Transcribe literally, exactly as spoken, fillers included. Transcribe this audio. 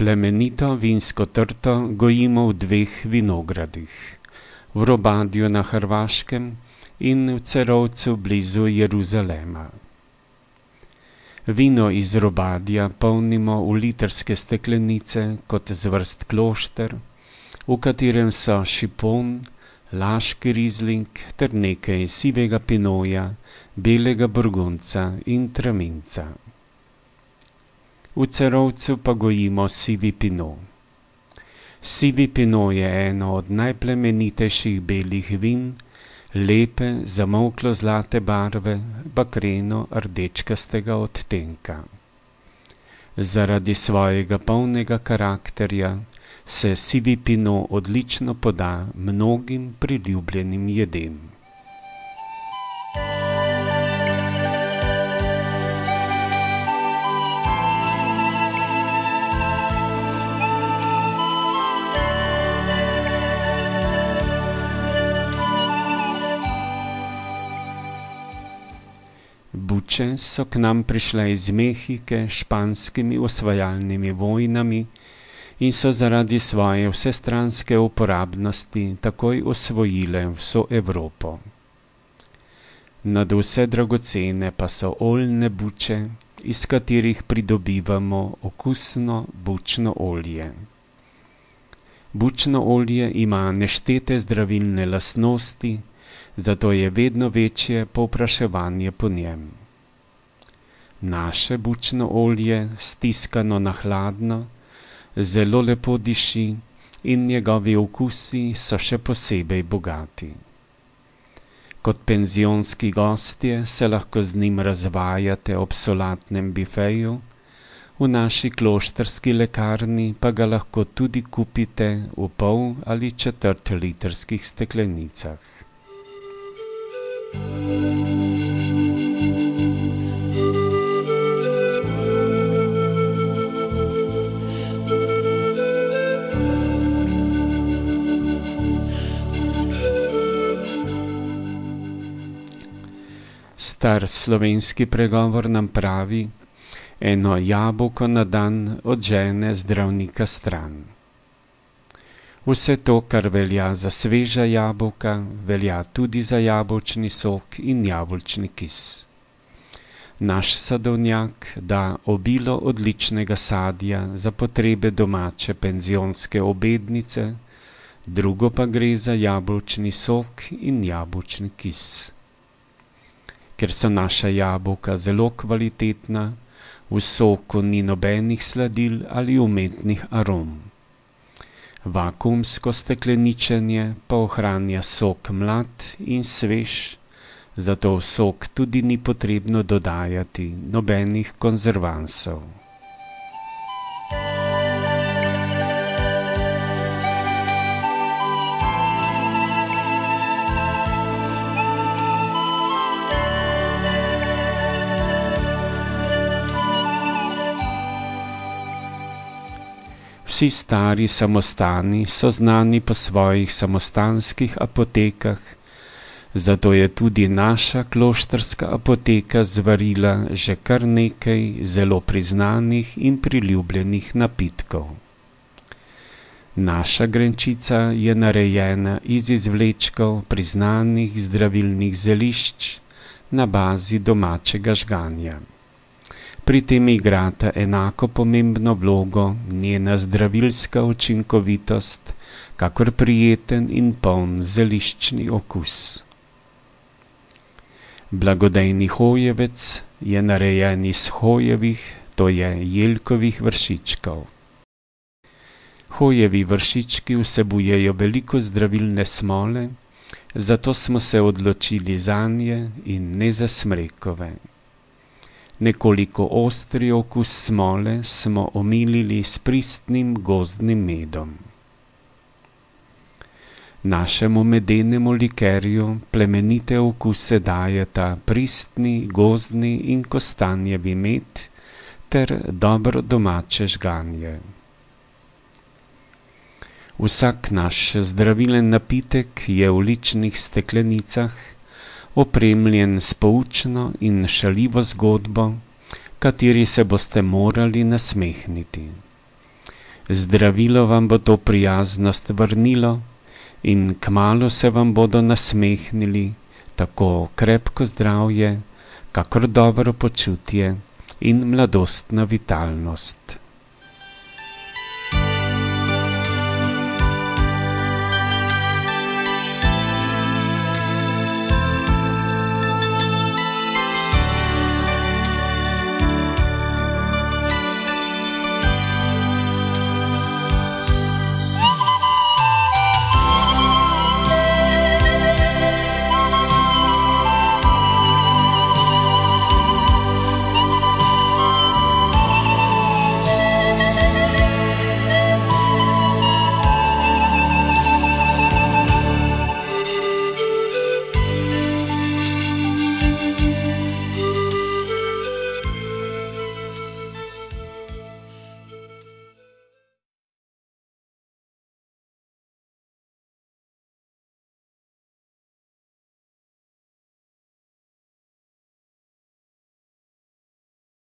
Plemenito vinsko trto gojimo v dveh vinogradih, v Robadju na Hrvaškem in v Cerovcu blizu Jeruzalema. Vino iz Robadja polnimo v litrske steklenice kot zvrst klošter, v katerem so šipon, laški rizling ter nekaj sivega pinoja, belega burgunca in traminca. V Cerovcu pa gojimo sivi pino. Sivi pino je eno od najplemenitejših belih vin, lepe, zamolklo zlate barve, bakreno rdečkastega odtenka. Zaradi svojega polnega karakterja se sivi pino odlično poda mnogim priljubljenim jedem. Buče so k nam prišle iz Mehike španskimi osvajalnimi vojnami in so zaradi svoje vsestranske uporabnosti takoj osvojile vso Evropo. Nad vse dragocene pa so oljne buče, iz katerih pridobivamo okusno bučno olje. Bučno olje ima neštete zdravilne lastnosti, zato je vedno večje povpraševanje po njem. Naše bučno olje, stiskano na hladno, zelo lepo diši in njegovi okusi so še posebej bogati. Kot penzionski gostje se lahko z njim razvajate ob solatnem bifeju, v naši kloštrski lekarni pa ga lahko tudi kupite v pol ali četrt litrskih steklenicah. Star slovenski pregovor nam pravi: eno jabolko na dan odžene zdravnika stran. Vse to, kar velja za sveža jabolka, velja tudi za jabolčni sok in jabolčni kis. Naš sadovnjak da obilo odličnega sadja za potrebe domače penzionske obednice, drugo pa gre za jabolčni sok in jabolčni kis. Ker so naša jabolka zelo kvalitetna, v soku ni nobenih sladil ali umetnih arom. Vakuumsko stekleničenje pa ohranja sok mlad in svež, zato v sok tudi ni potrebno dodajati nobenih konzervansov. Vsi stari samostani so znani po svojih samostanskih apotekah, zato je tudi naša kloštrska apoteka zvarila že kar nekaj zelo priznanih in priljubljenih napitkov. Naša grenčica je narejena iz izvlečkov priznanih zdravilnih zelišč na bazi domačega žganja. Pri tem igrata enako pomembno vlogo njena zdravilska učinkovitost, kakor prijeten in poln zeliščni okus. Blagodejni hojevec je narejen iz hojevih, to je jelkovih vršičkov. Hojevi vršički vsebujejo veliko zdravilne smole, zato smo se odločili zanje in ne za smrekove. Nekoliko ostri okus smole smo omilili s pristnim gozdnim medom. Našemu medenemu likerju plemenite okuse dajeta pristni, gozdni in kostanjevi med ter dobro domače žganje. Vsak naš zdravilen napitek je v ličnih steklenicah, opremljen s poučno in šaljivo zgodbo, kateri se boste morali nasmehniti. Zdravilo vam bo to prijaznost vrnilo in kmalu se vam bodo nasmehnili tako krepko zdravje, kakor dobro počutje in mladostna vitalnost.